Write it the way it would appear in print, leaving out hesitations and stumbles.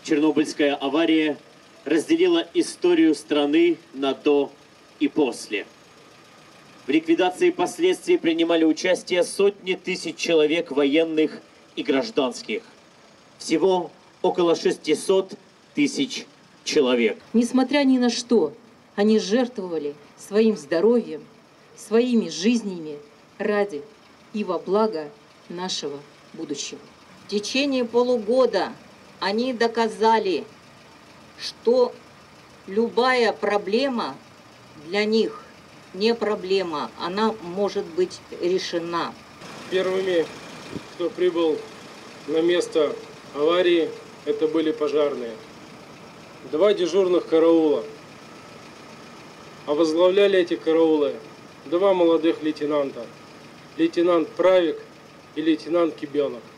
Чернобыльская авария разделила историю страны на до и после. В ликвидации последствий принимали участие сотни тысяч человек, военных и гражданских. Всего около 600 тысяч человек. Несмотря ни на что, они жертвовали своим здоровьем, своими жизнями ради и во благо нашего будущего. В течение полугода они доказали, что любая проблема для них не проблема, она может быть решена. Первыми, кто прибыл на место аварии, это были пожарные. 2 дежурных караула. А возглавляли эти караулы 2 молодых лейтенанта. Лейтенант Правик и лейтенант Кибенок.